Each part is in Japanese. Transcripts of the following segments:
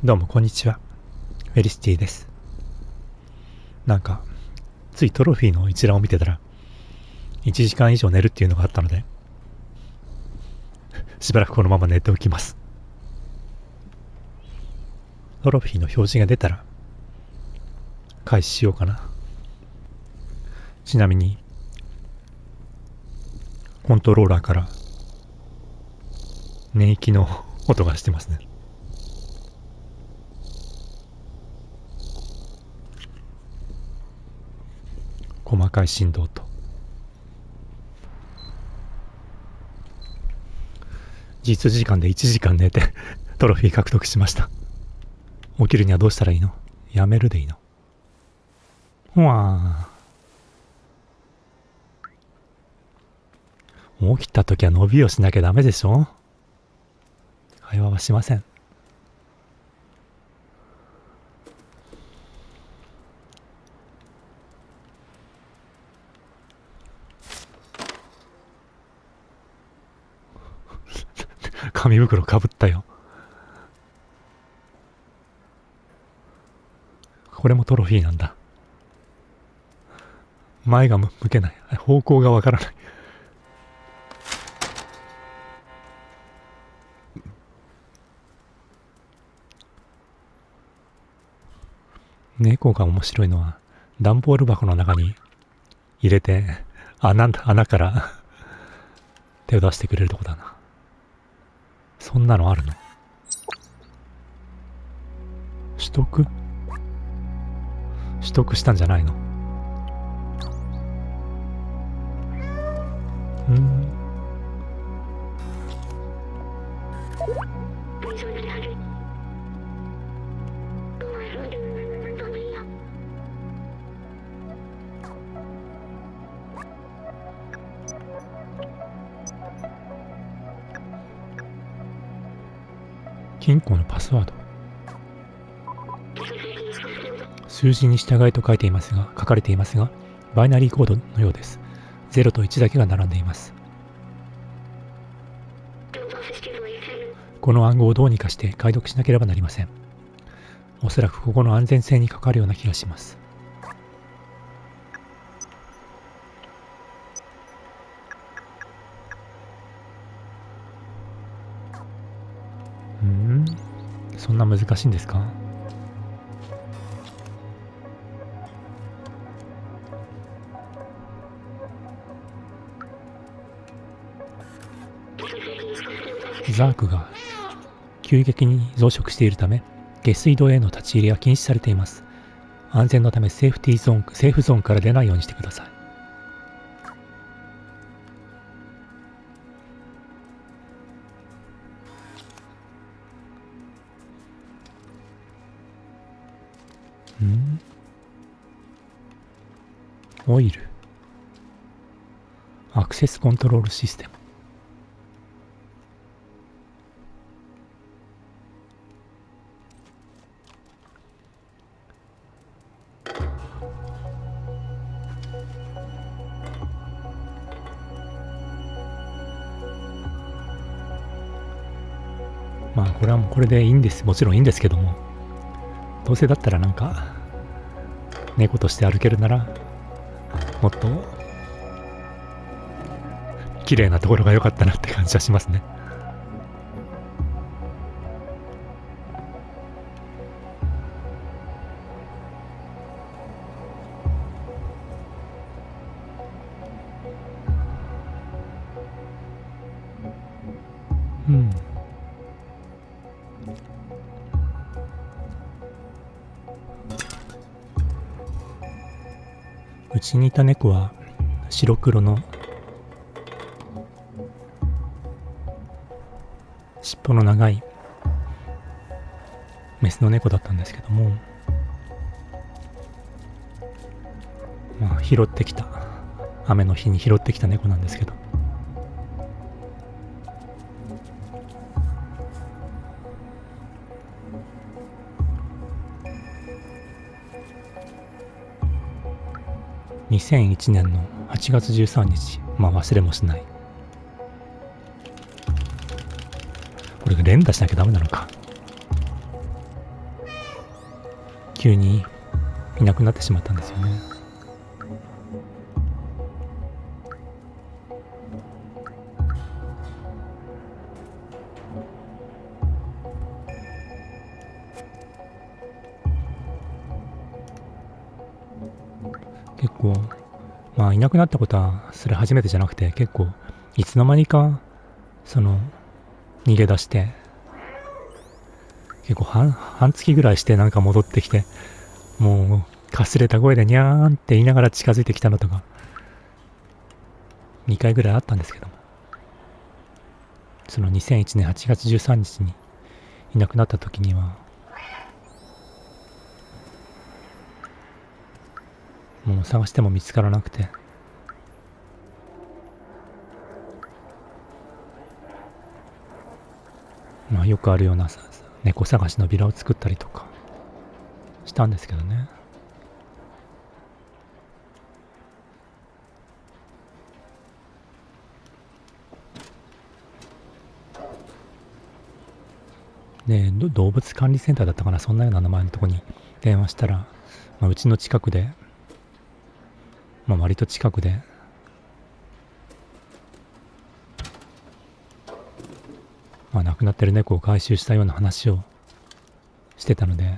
どうもこんにちは。フェリシティです。なんか、ついトロフィーの一覧を見てたら、1時間以上寝るっていうのがあったので、しばらくこのまま寝ておきます。トロフィーの表示が出たら、開始しようかな。ちなみに、コントローラーから寝息の音がしてますね。細かい振動と。実時間で1時間寝てトロフィー獲得しました。起きるにはどうしたらいいの？やめるでいいの？ほわー。起きたときは伸びをしなきゃダメでしょ？会話はしません。紙袋かぶったよ。これもトロフィーなんだ。前が向けない。方向がわからない。猫が面白いのは、段ボール箱の中に入れて、穴から手を出してくれるとこだな。そんなのあるの？取得したんじゃないの？金庫のパスワード。数字に従いと書かれていますが、バイナリーコードのようです。0と1だけが並んでいます。この暗号をどうにかして解読しなければなりません。おそらくここの安全性に関わるような気がします。そんな難しいんですか？ザークが急激に増殖しているため、下水道への立ち入りは禁止されています。安全のためセーフゾーンから出ないようにしてください。オイル。アクセスコントロールシステム。まあこれはもうこれでいいんです。もちろんいいんですけども、どうせだったらなんか猫として歩けるならもっと綺麗なところが良かったなって感じはしますね。うちにいた猫は白黒の尻尾の長いメスの猫だったんですけども、まあ拾ってきた、雨の日に拾ってきた猫なんですけど、2001年の8月13日、まあ忘れもしない。これ連打しなきゃダメなのか。 急にいなくなってしまったんですよね。結構まあいなくなったことはそれ初めてじゃなくて、結構いつの間にか逃げ出して、結構半月ぐらいしてなんか戻ってきて、もうかすれた声でニャーンって言いながら近づいてきたのとか2回ぐらいあったんですけども、その2001年8月13日にいなくなった時にはもう探しても見つからなくて、まあよくあるような猫探しのビラを作ったりとかしたんですけどね。で、動物管理センターだったかな、そんなような名前のとこに電話したら、まあ、うちの近くで、まあ割と近くで、まあ亡くなってる猫を回収したような話をしてたので、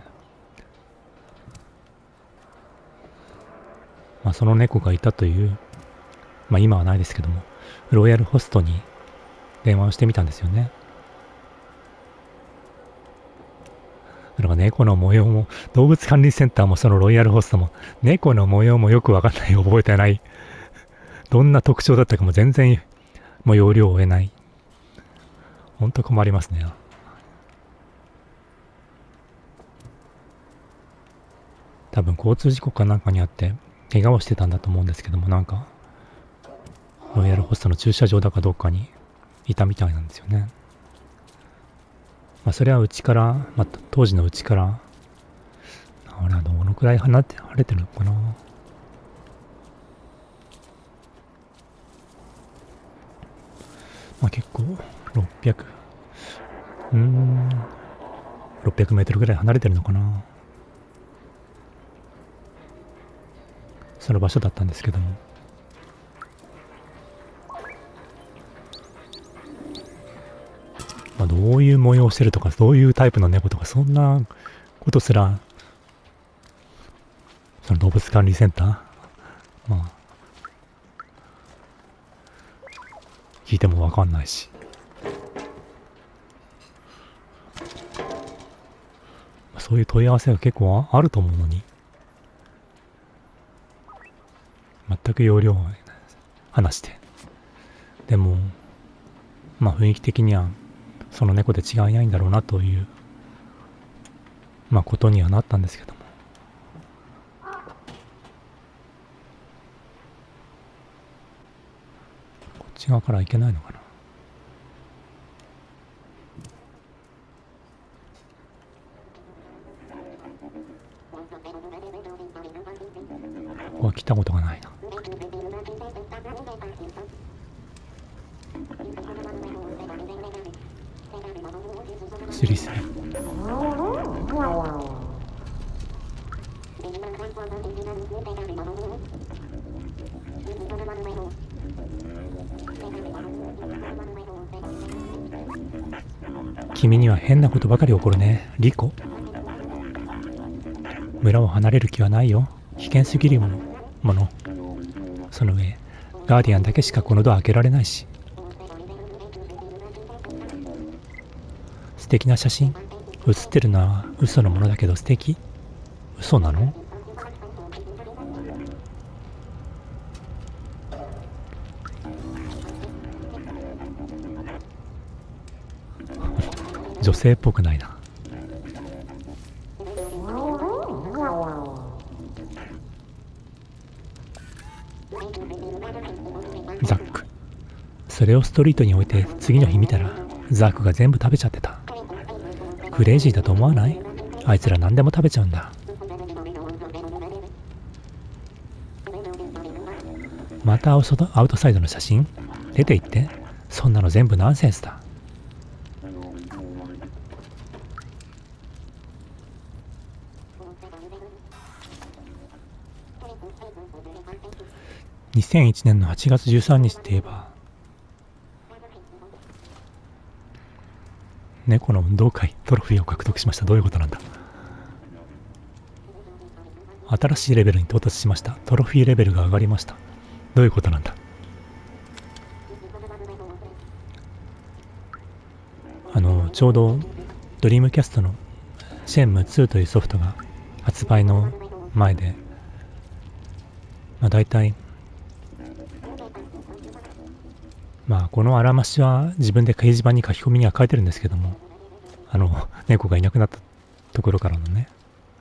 まあその猫がいたという、まあ今はないですけども、ロイヤルホストに電話をしてみたんですよね。だから猫の模様も、動物管理センターもそのロイヤルホストも、猫の模様もよくわかんない、覚えてない。どんな特徴だったかも全然、もう要領を得ない。ほんと困りますね。多分交通事故かなんかにあって、怪我をしてたんだと思うんですけども、なんか、ロイヤルホストの駐車場だかどっかにいたみたいなんですよね。まあそれはうちから、まあ当時のうちから、あれはどのくらい離れてるのかな。まあ結構、600、600メートルぐらい離れてるのかな。その場所だったんですけども。まあどういう模様をしてるとか、どういうタイプの猫とか、そんなことすら、その動物管理センター、まあ、聞いてもわかんないし。そういう問い合わせが結構あると思うのに、全く要領を話して。でも、まあ雰囲気的には、その猫で違いないんだろうなという、まあことにはなったんですけども。こっち側から行けないのかな。ここは来たことがないな。スリスリ。君には変なことばかり起こるね、リコ。村を離れる気はないよ。危険すぎるもの。その上、ガーディアンだけしかこのドア開けられないし。素敵な写真。写ってるのは嘘のものだけど素敵？嘘なの？女性っぽくないな。ザック。それをストリートに置いて次の日見たらザックが全部食べちゃってた。クレイジーだと思わない？あいつら何でも食べちゃうんだ。またアウトサイドの写真？出て行って。そんなの全部ナンセンスだ。 2001年の8月13日って言えば、猫の運動会トロフィーを獲得しました。どういうことなんだ。新しいレベルに到達しました。トロフィーレベルが上がりました。どういうことなんだ。ちょうどドリームキャストのシェンム2というソフトが発売の前で、だいたいこのあらましは自分で掲示板に書き込みには書いてるんですけども、猫がいなくなったところからのね。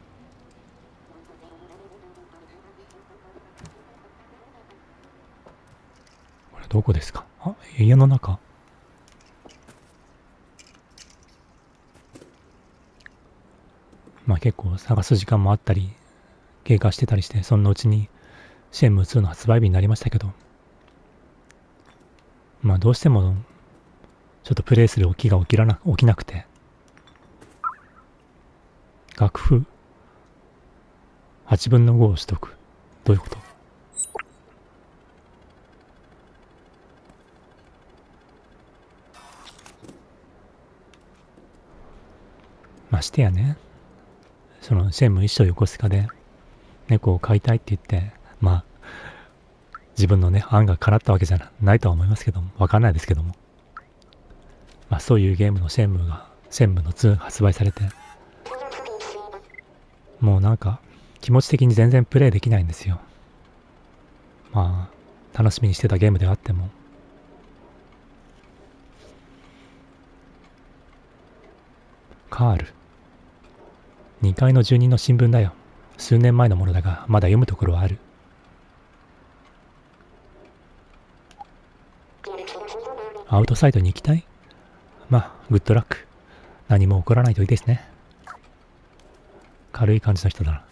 これどこですか。あ、家の中。結構探す時間もあったり経過してたりして、そんなうちにシェンム2の発売日になりましたけど、どうしてもちょっとプレイする起きなくて、楽譜8分の5を取得。どういうこと。ましてやね、そのシェンム一生横須賀で猫を飼いたいって言って、自分のね案が叶ったわけじゃないとは思いますけども、わかんないですけども、そういうゲームのシェンムの2発売されて、もうなんか気持ち的に全然プレイできないんですよ。楽しみにしてたゲームではあっても。カール2階の住人の新聞だよ。数年前のものだがまだ読むところはある。アウトサイドに行きたい？グッドラック。何も起こらないといいですね。軽い感じの人だな。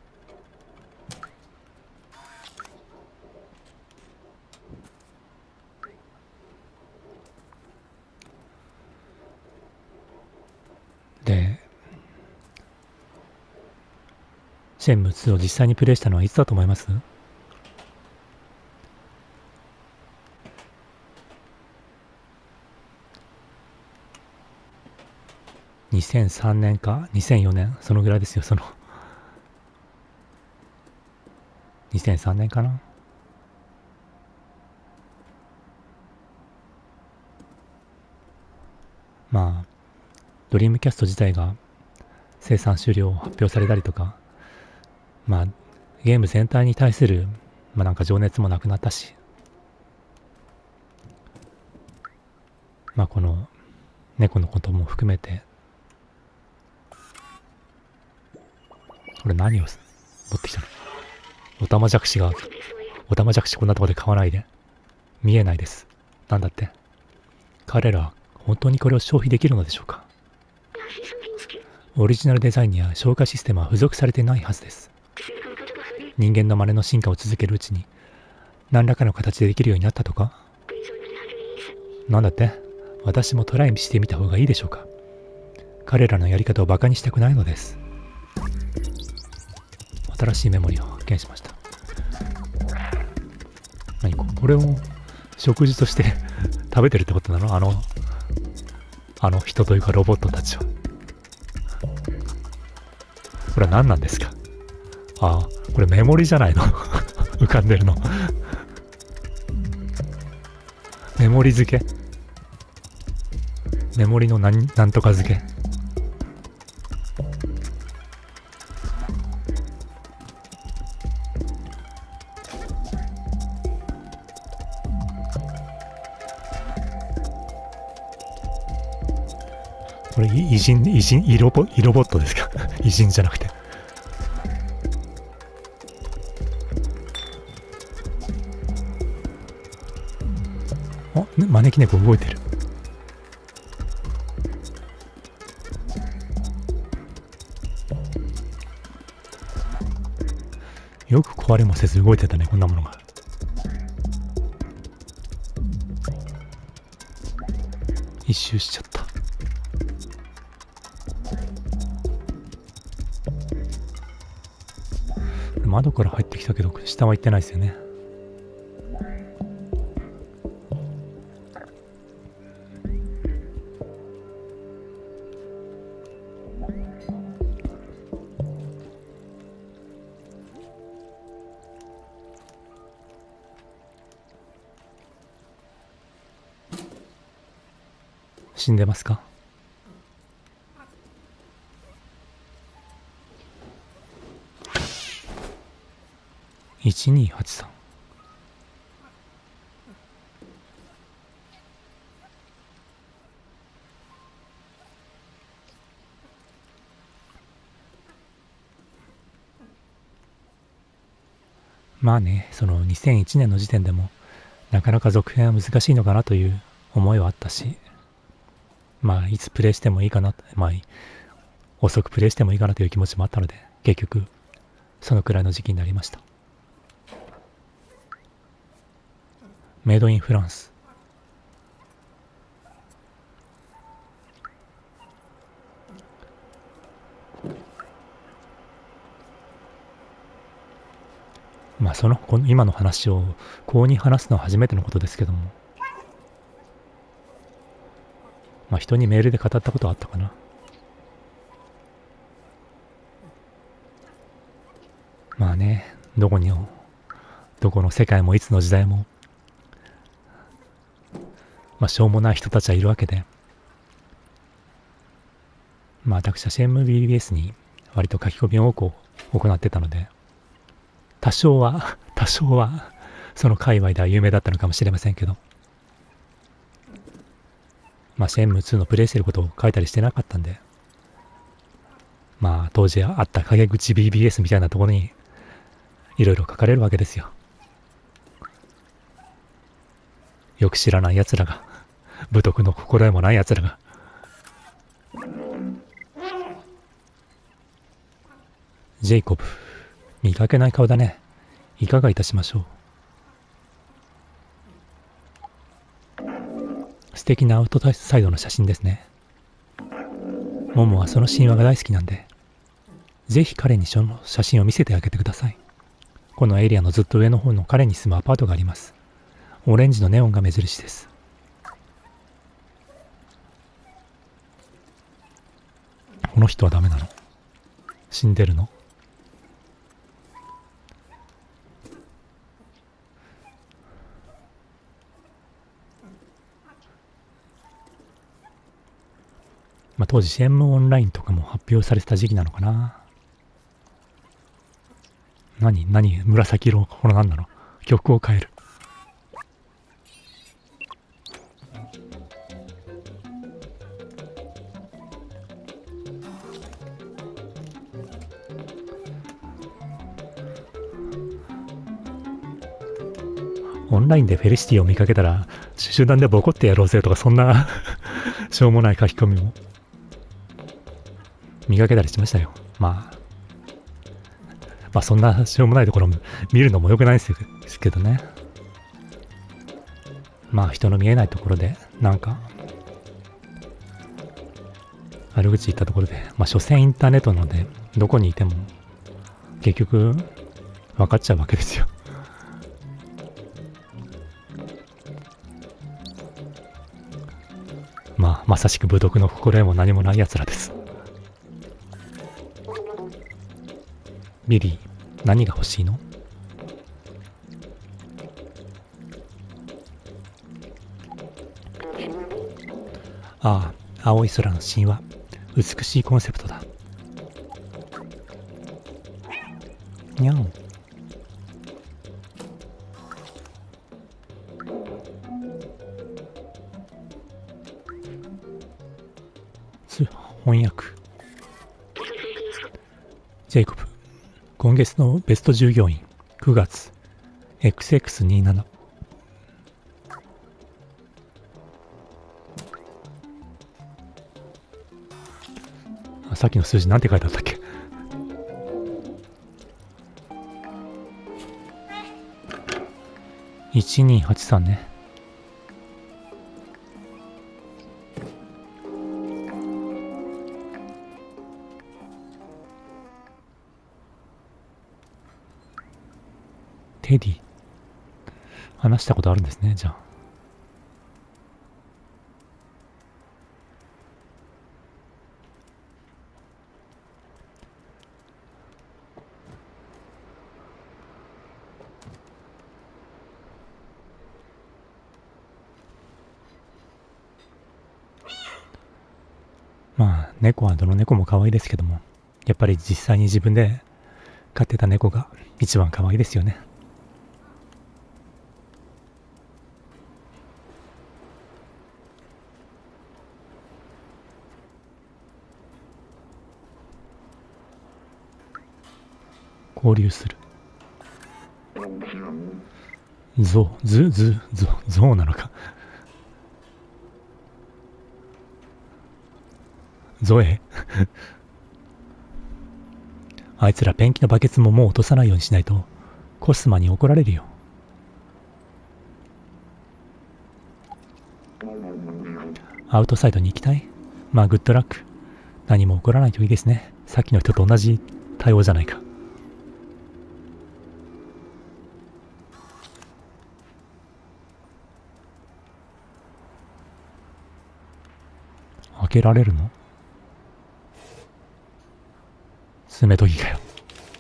で、シェンム2を実際にプレイしたのはいつだと思います？2003年か2004年、そのぐらいですよ。2003年かな。ドリームキャスト自体が生産終了を発表されたりとか、ゲーム全体に対するなんか情熱もなくなったし、この猫のことも含めて、これ何を持ってきたの？オタマジャクシこんなとこで買わないで。見えないです。なんだって。彼らは本当にこれを消費できるのでしょうか？オリジナルデザインや消化システムは付属されてないはずです。人間の真似の進化を続けるうちに何らかの形でできるようになったとか？なんだって？私もトライしてみた方がいいでしょうか？彼らのやり方をバカにしたくないのです。新しいメモリを発見しました。これを食事として食べてるってことなの？あの人というかロボットたちは。これは何なんですか？これメモリじゃないの？浮かんでるの。メモリ漬け？メモリのなんとか漬け？これイロボットですか？偉人じゃなくて。招き猫動いてる。よく壊れもせず動いてたね、こんなものが。一周しちゃった。 れ窓から入ってきたけど、下は行ってないですよね。死んでますか？1283。まあね、その2001年の時点でもなかなか続編は難しいのかなという思いはあったし、まあいつプレイしてもいいかな、まあ遅くプレイしてもいいかなという気持ちもあったので、結局そのくらいの時期になりました。メイドインフランス。まあこの今の話をこうに話すのは初めてのことですけども、まあ人にメールで語ったことはあったかな。まあね、どこの世界もいつの時代も、まあしょうもない人たちはいるわけで、まあ私は CMBBS に割と書き込みを多く行ってたので、多少はその界隈では有名だったのかもしれませんけど、まあシェンム2のプレイしてることを書いたりしてなかったんで、まあ当時あった陰口 BBS みたいなところにいろいろ書かれるわけですよ。よく知らない奴らが、武徳の心得もない奴らが。ジェイコブ、見かけない顔だね。いかがいたしましょう。素敵なアウトサイドの写真ですね。モモはその神話が大好きなんで、ぜひ彼にその写真を見せてあげてください。このエリアのずっと上の方の彼に住むアパートがあります。オレンジのネオンが目印です。この人はダメなの？死んでるの？まあ当時シェンムオンラインとかも発表されてた時期なのかな。何紫色、これ何なの？曲を変える。オンラインでフェリシティを見かけたら集団でボコってやろうぜとか、そんなしょうもない書き込みも見かけたりしましたよ。まあそんなしょうもないところ見るのも良くないですけどね。まあ人の見えないところでなんか悪口言ったところで、まあ所詮インターネットなのでどこにいても結局分かっちゃうわけですよ。まあまさしく武徳の心得も何もない奴らです。ビリー、何が欲しいの？ああ、青い空の神話。美しいコンセプトだ。にゃん。翻訳。ジェイコブ。今月のベスト従業員。9月。XX27。さっきの数字なんて書いてあったっけ？1283ね。 テディ。話したことあるんですね、じゃあ。まあ、猫はどの猫も可愛いですけども、やっぱり実際に自分で飼ってた猫が一番可愛いですよね。交流する。ゾウなのか。ゾエあいつらペンキのバケツももう落とさないようにしないと、コスマに怒られるよ。アウトサイドに行きたい？まあ、グッドラック。何も起こらないといいですね。さっきの人と同じ対応じゃないか。開けられるの？爪研ぎかよ。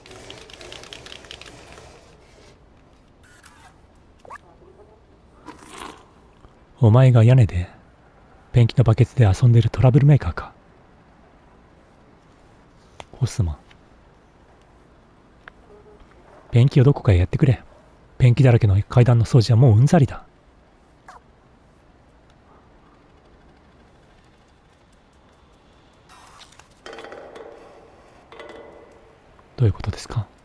お前が屋根でペンキのバケツで遊んでるトラブルメーカーか。コスマ。ペンキをどこかへやってくれ。ペンキだらけの階段の掃除はもううんざりだ。どういうことですか？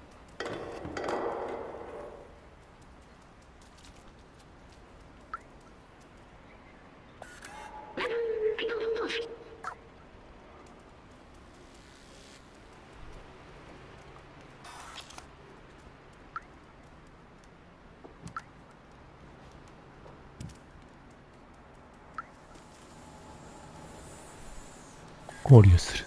交流する。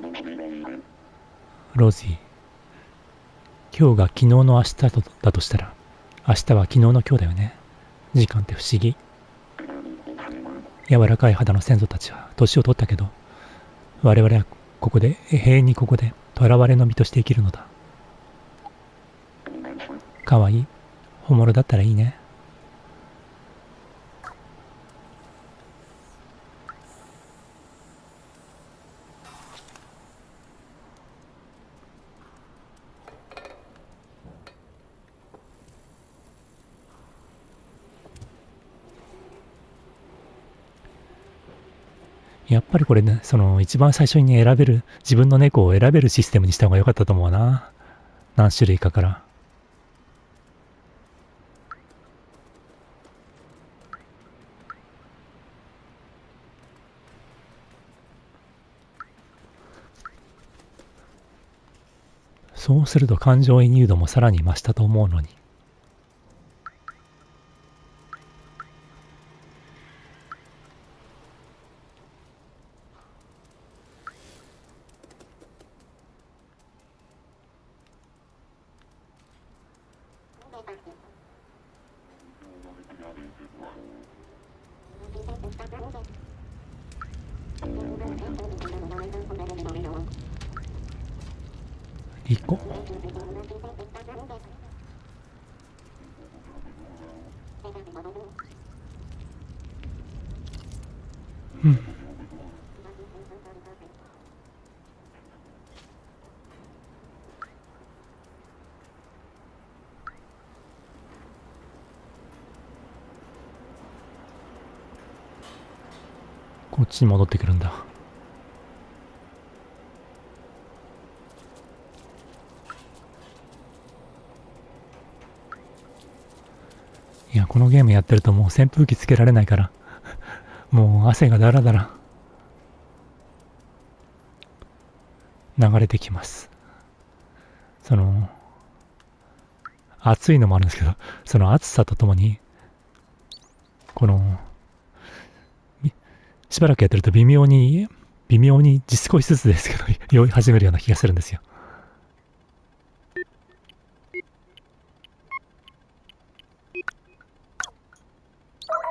ロジー。今日が昨日の明日だとしたら、明日は昨日の今日だよね。時間って不思議。柔らかい肌の先祖たちは年を取ったけど、我々はここで、永遠にここで、囚われの身として生きるのだ。かわいい。本物だったらいいね。やっぱりこれね、一番最初に選べる、自分の猫を選べるシステムにした方が良かったと思うな。何種類かから。そうすると感情移入度もさらに増したと思うのに。リコ。うん。こっちに戻ってくるんだ。いや、このゲームやってるともう扇風機つけられないから、もう汗がだらだら流れてきます。暑いのもあるんですけど、その暑さとともに、この、しばらくやってると微妙に少しずつですけど、酔い始めるような気がするんですよ。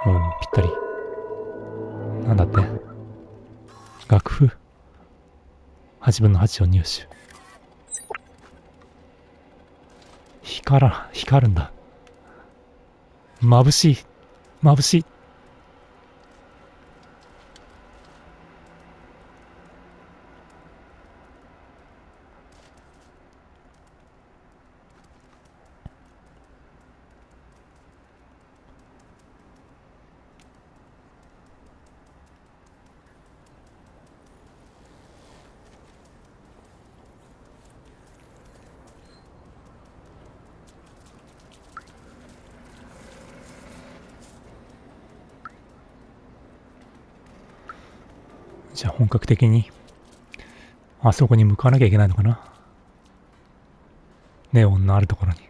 おお、ぴったり。なんだって。楽譜。8分の8を入手。光るんだ。眩しい。眩しい。じゃあ本格的にあそこに向かわなきゃいけないのかな。ネオンのあるところに。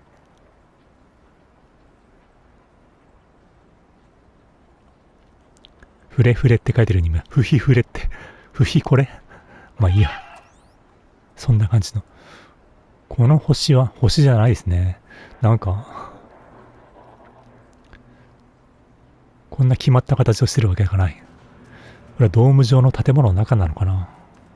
フレフレって書いてるにも、フヒフレって、フヒこれまあいいや。そんな感じの。この星は星じゃないですね。なんか、こんな決まった形をしてるわけがない。これはドーム状の建物の中なのかな。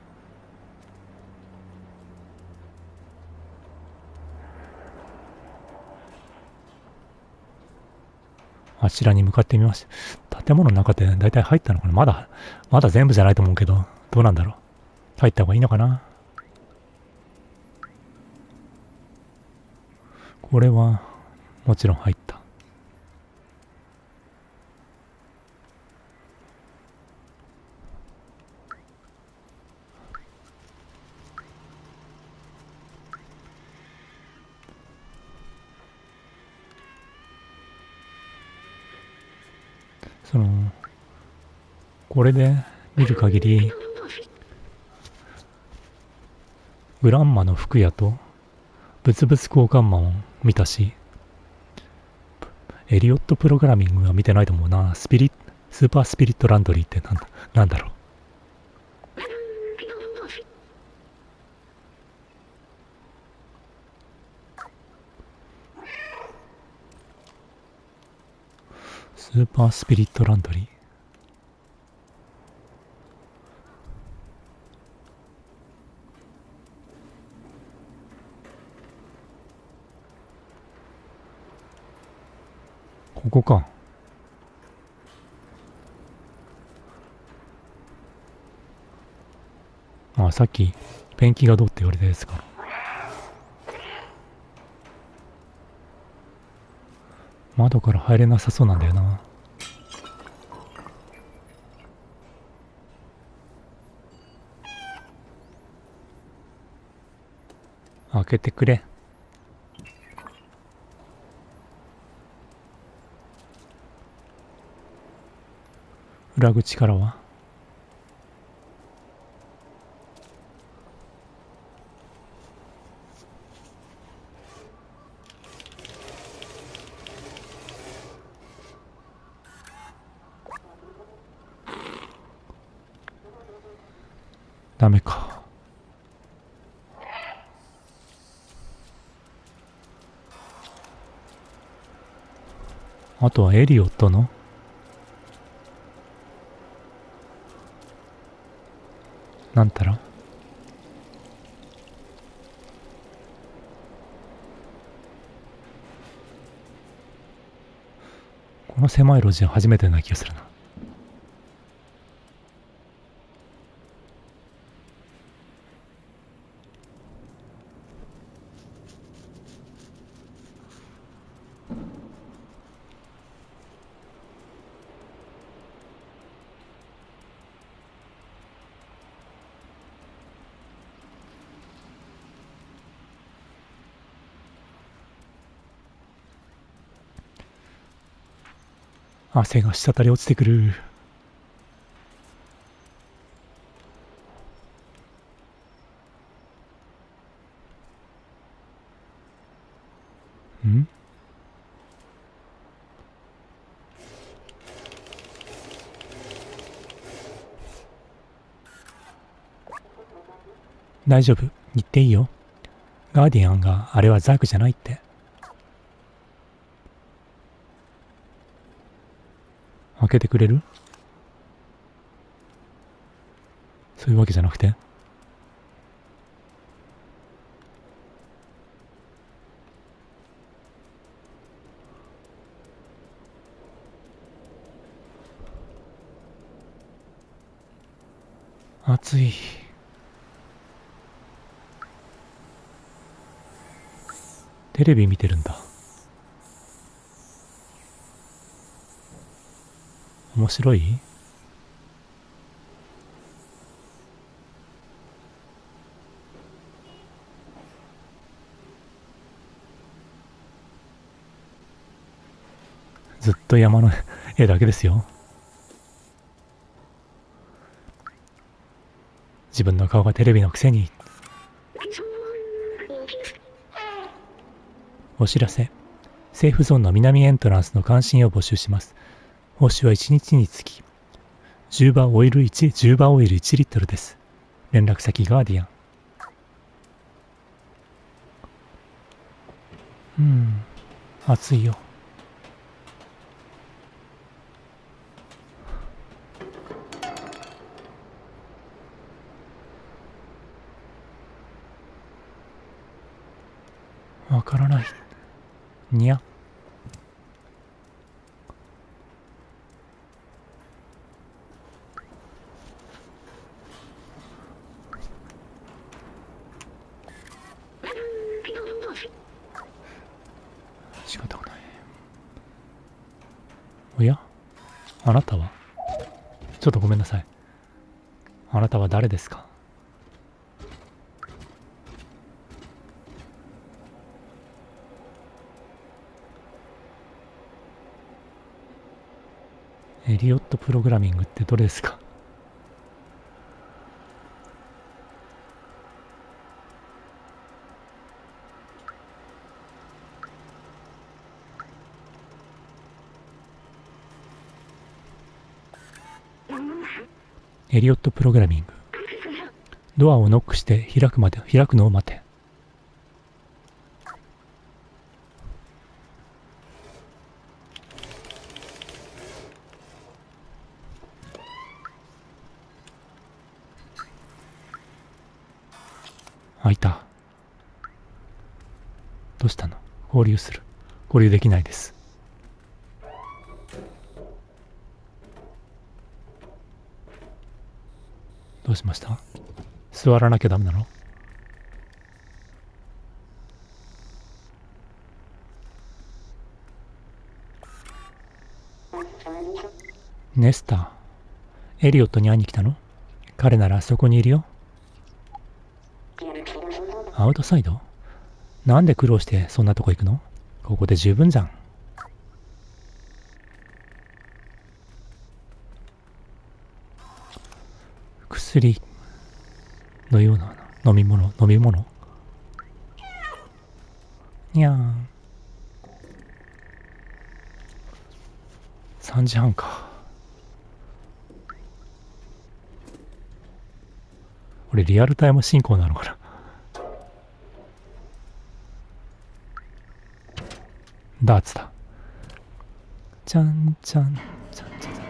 あちらに向かってみます。建物の中って大体入ったのかな。まだ全部じゃないと思うけど、どうなんだろう。入った方がいいのかな。これは、もちろん入った。これで見る限り、グランマの服屋と物々交換マンを見たし、エリオットプログラミングは見てないと思うな。スーパースピリットランドリーってなんだろう。スーパースピリットランドリー。ここか。あ、さっきペンキがどうって言われたやつか。窓から入れなさそうなんだよな。開けてくれ。裏口からはダメか。あとはエリオットのなんたらこの狭い路地は初めてな気がするな。汗が滴り落ちてくる。ん？大丈夫。言っていいよ。ガーディアンがあれはザクじゃないって。 けてくれる？そういうわけじゃなくて？暑い。テレビ見てるんだ。面白い？ずっと山の絵だけですよ。自分の顔がテレビのくせに。お知らせ。セーフゾーンの南エントランスの関心を募集します。報酬は1日につき10バーオイル1リットルです。連絡先ガーディアン。暑いよ。わからない。にゃ。仕方がない。おや？あなたは？ちょっとごめんなさい。あなたは誰ですか？エリオットプログラミングってどれですか？エリオットプログラミング。ドアをノックして開くのを待て。開いた。どうしたの？合流する。合流できないです。どうしました？座らなきゃダメなの？ネスター、エリオットに会いに来たの？彼ならあそこにいるよ。アウトサイド？なんで苦労してそんなとこ行くの？ここで十分じゃん。薬のような飲み物。にゃーん。3時半か。俺リアルタイム進行なのかな。ダーツだ。ちゃんちゃんちゃんちゃん。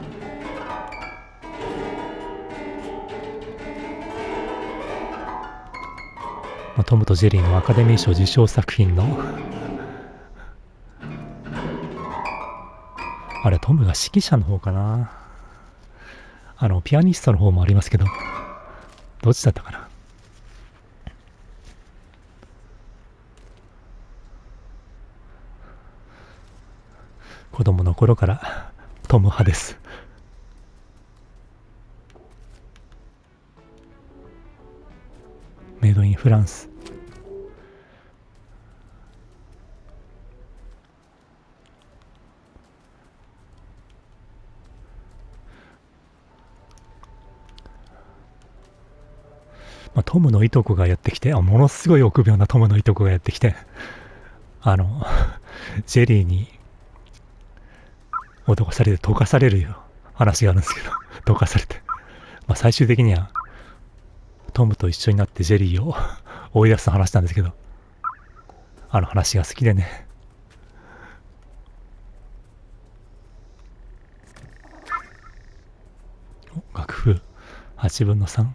トムとジェリーのアカデミー賞受賞作品のあれトムが指揮者の方かな。ピアニストの方もありますけど、どっちだったかな。子供の頃からトム派です。メイドインフランス。トムのいとこがやってきて、ものすごい臆病なトムのいとこがやってきて、ジェリーに脅されて溶かされるよ話があるんですけど、溶かされて、最終的にはトムと一緒になってジェリーを追い出す話なんですけど、話が好きでね。 8分の 3？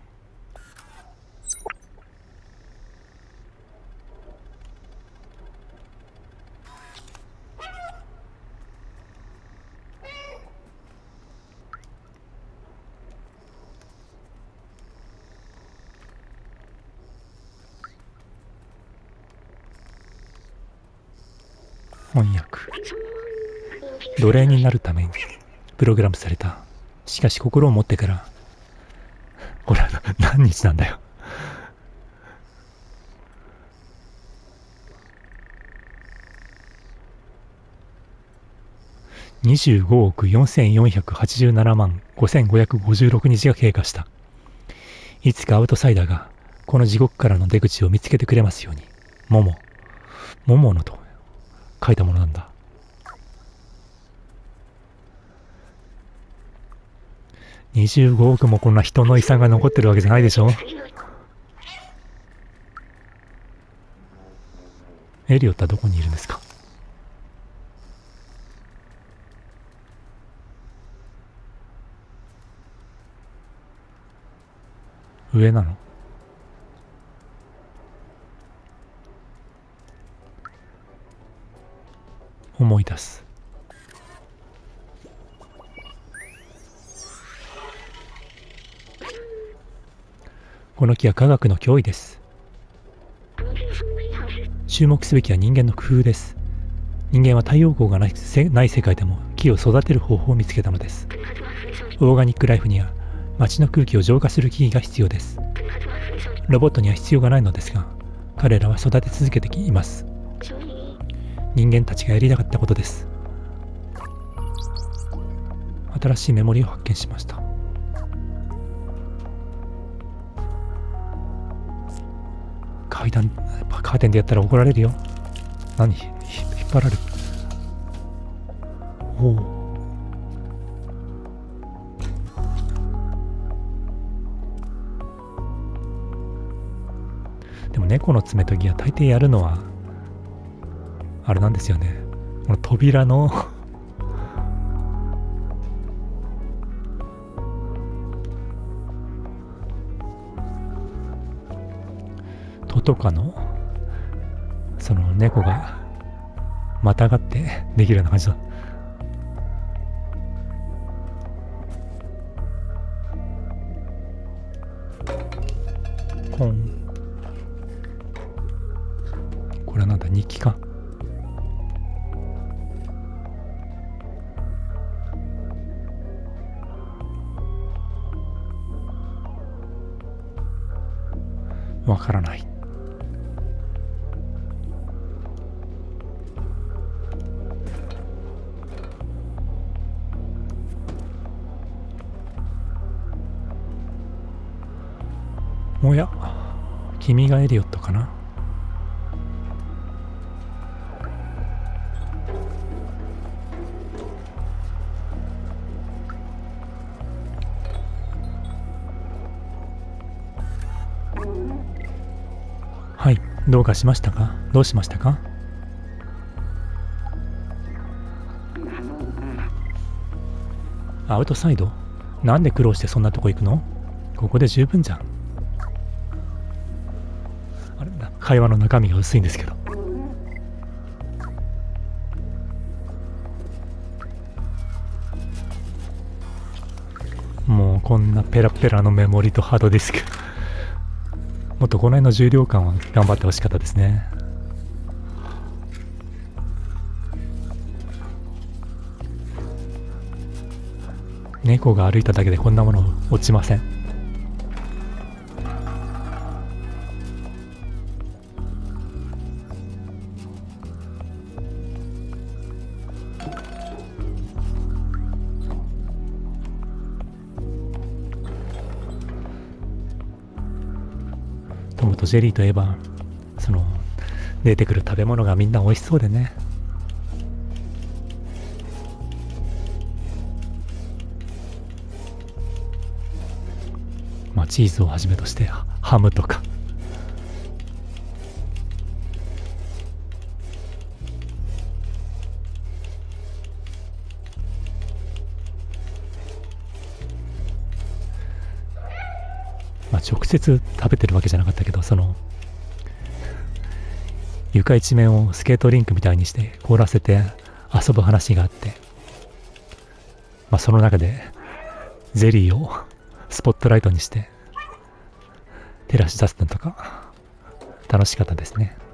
翻訳。奴隷になるためにプログラムされた。しかし心を持ってから、これは何日なんだよ。25億4487万5556日が経過した。いつかアウトサイダーがこの地獄からの出口を見つけてくれますように。モモのと書いたものなんだ。25億もこんな人の遺産が残ってるわけじゃないでしょ。エリオットはどこにいるんですか？上なの？思い出す。この木は科学の脅威です。注目すべきは人間の工夫です。人間は太陽光がない世界でも木を育てる方法を見つけたのです。オーガニックライフには街の空気を浄化する機器が必要です。ロボットには必要がないのですが、彼らは育て続けています。人間たちがやりたかったことです。新しいメモリを発見しました。階段、カーテンでやったら怒られるよ。何引っ張られる。おお。でも猫の爪研ぎは大抵やるのはあれなんですよね。この扉の戸とかのその猫がまたがってできるような感じだ。コン。これはなんだ、日記か。わからない。おや、君がエリオットかな。はい、どうかしましたか？どうしましたか？アウトサイド？なんで苦労してそんなとこ行くの？ここで十分じゃん。あれ、会話の中身が薄いんですけど。もうこんなペラペラのメモリとハードディスク。もっとこの辺の重量感は頑張ってほしかったですね。猫が歩いただけでこんなもの落ちません。トムとジェリーといえば、その出てくる食べ物がみんな美味しそうでね。まあチーズをはじめとしてハムとか。 まあ直接食べてるわけじゃなかったけど、その床一面をスケートリンクみたいにして凍らせて遊ぶ話があって、まあその中でゼリーをスポットライトにして照らし出すのとか楽しかったですね。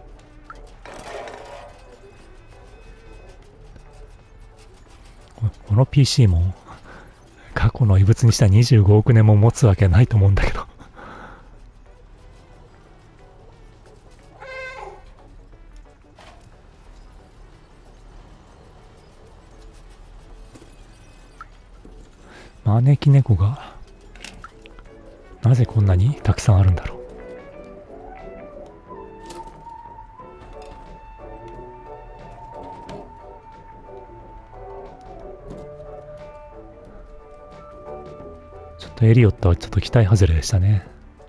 この PC も過去の遺物にしたら25億年も持つわけないと思うんだけど。招き猫がなぜこんなにたくさんあるんだろう。ちょっとエリオットはちょっと期待外れでしたね。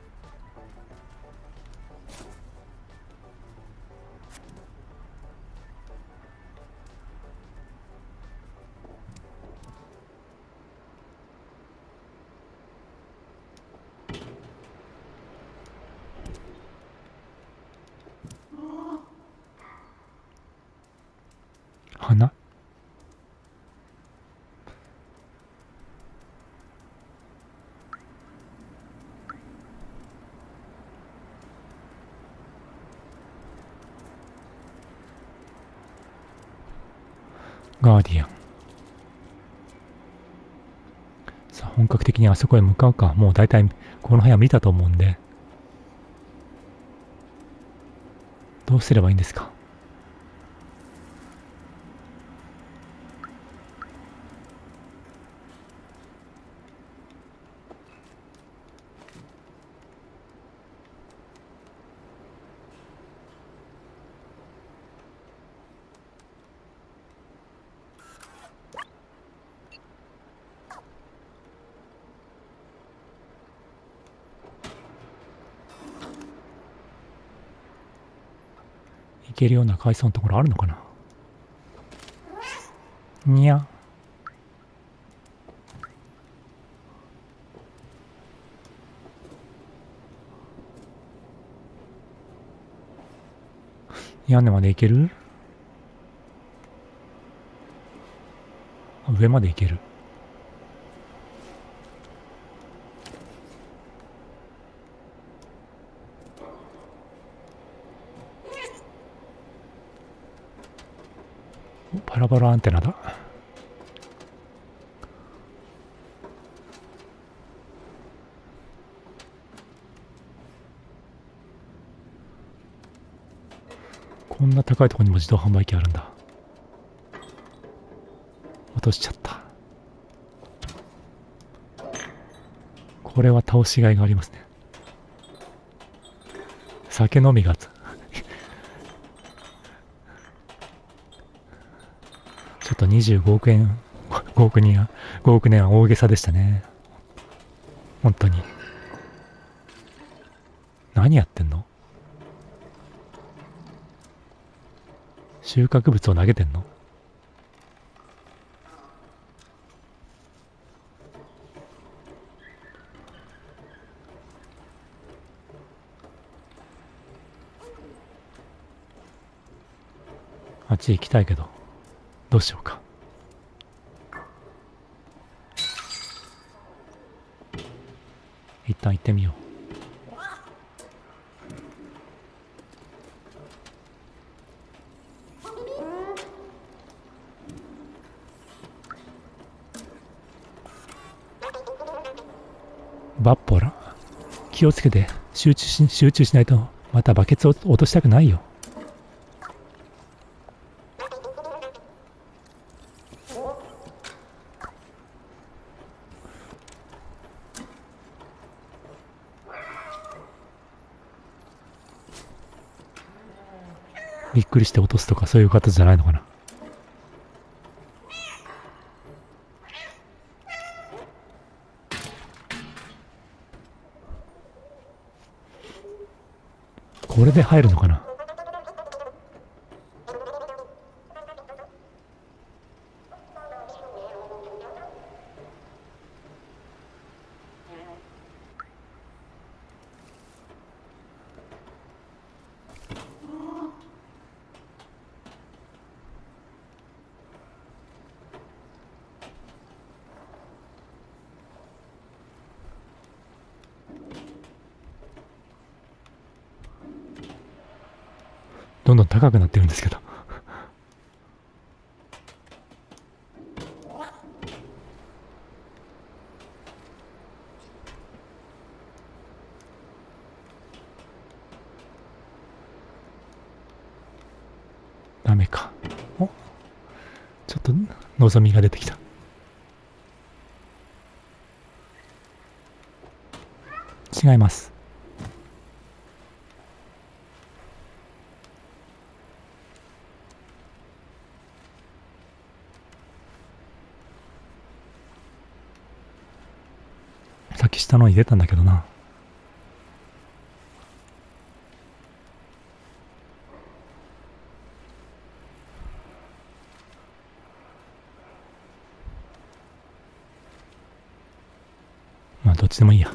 花ガーディアン。さあ本格的にあそこへ向かうか。もう大体この部屋見たと思うんで、どうすればいいんですか。行けるような階層のところあるのかな。にゃ。屋根まで行ける？上まで行ける。パラボラアンテナだ。こんな高いところにも自動販売機あるんだ。落としちゃった。これは倒しがいがありますね。酒飲みがちょっと25億円、5億人は、5億年は大げさでしたね。本当に。何やってんの？収穫物を投げてんの？あっち行きたいけど、どうしようか。一旦行ってみよう。バッポラ。気をつけて、集中しないと、またバケツを落としたくないよ。びっくりして落とすとかそういう形じゃないのかな。これで入るのかな。 どんどん高くなってるんですけど。ダメか。お、ちょっと望みが出てきた。違います。さっき下のに出たんだけどな。まあどっちでもいいや。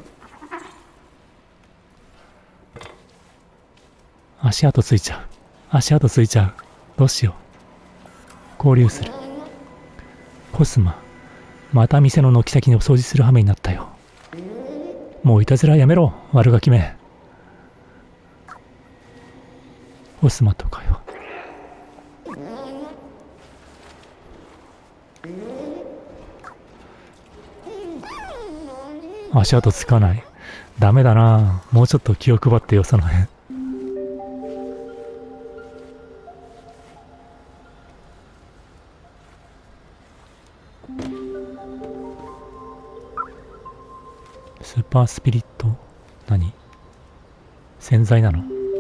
足跡ついちゃう。足跡ついちゃう。どうしよう。合流する。コスマ。また店の軒先にお掃除する羽目になったよ。もういたずらやめろ、悪ガキめ。コスマとかよ。足跡つかない。ダメだな。もうちょっと気を配ってよ、その辺。スーパースピリット、何？洗剤なの？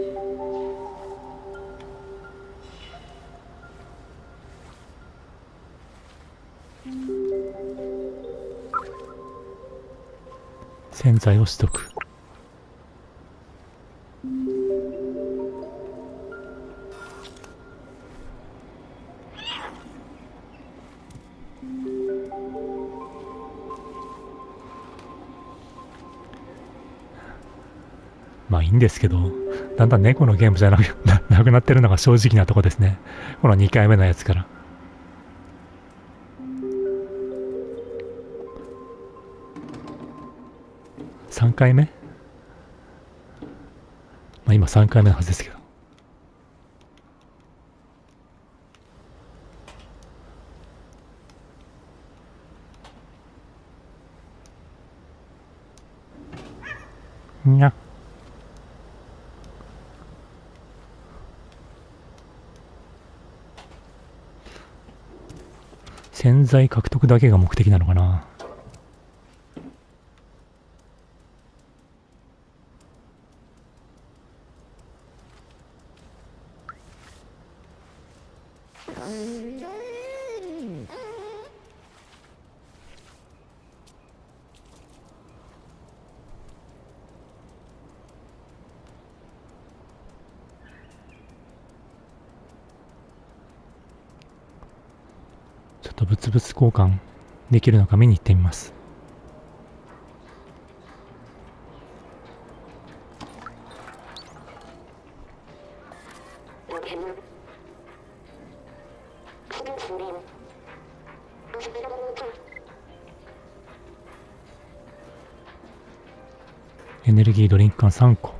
洗剤をしとく。まあいいんですけど、だんだん猫のゲームじゃなくなってるのが正直なとこですね。この2回目のやつから。3回目？まあ今3回目のはずですけど。にゃ。洗剤獲得だけが目的なのかな。ちょっと物々交換できるのか見に行ってみます。エネルギードリンク缶3個。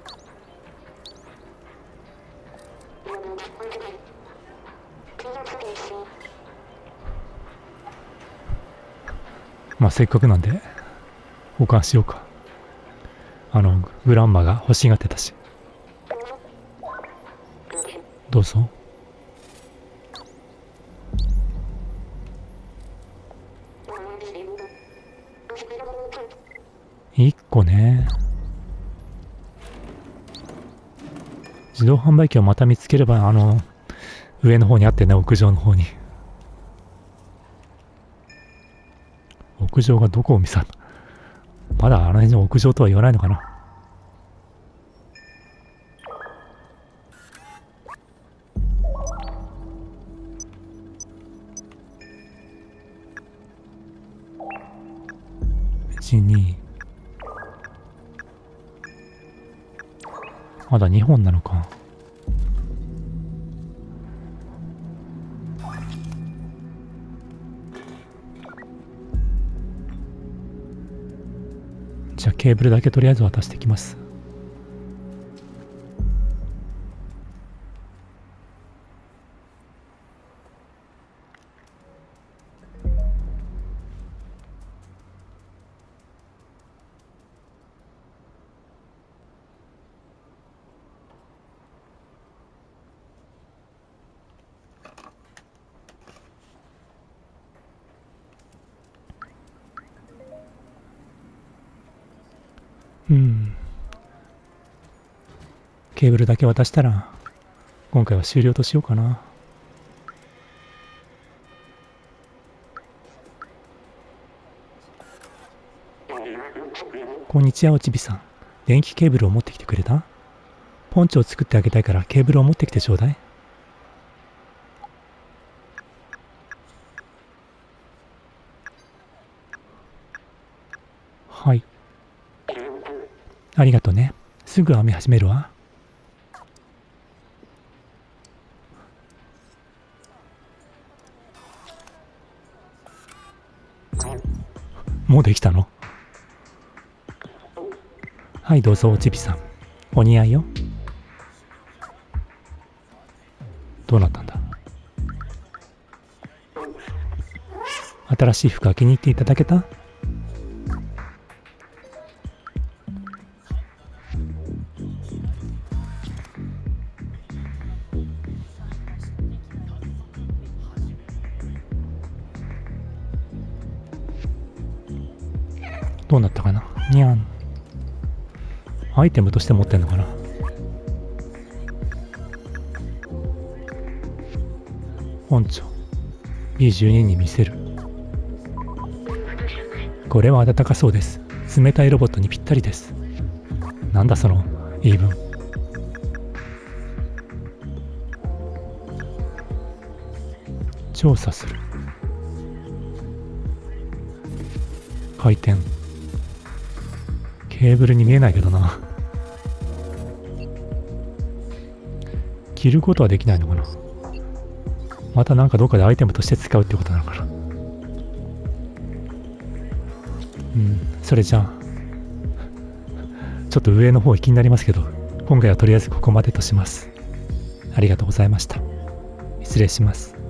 まあせっかくなんで交換しようか。グランマが欲しがってたし。どうぞ。1個ね。自動販売機をまた見つければ、上の方にあってね、屋上の方に。屋上がどこを見せる？まだあの辺に屋上とは言わないのかな。1、2。まだ2本なのか。じゃあケーブルだけとりあえず渡してきます。 ケーブルだけ渡したら今回は終了としようかな。こんにちは、おちびさん。電気ケーブルを持ってきてくれた？ポンチを作ってあげたいからケーブルを持ってきてちょうだい。はい。ありがとね。すぐ編み始めるわ。もうできたの？はい、どうぞ、おちびさん。お似合いよ。どうなったんだ？新しい服は気に入っていただけた？どうなったかな？にゃん。アイテムとして持ってんのかな？ポンチョ B12 に見せる。これは暖かそうです。冷たいロボットにぴったりです。なんだその言い分。調査する。回転。ケーブルに見えないけどな。着ることはできないのかな？またなんかどっかでアイテムとして使うってことなのかな？それじゃあちょっと上の方気になりますけど、今回はとりあえずここまでとします。ありがとうございました。失礼します。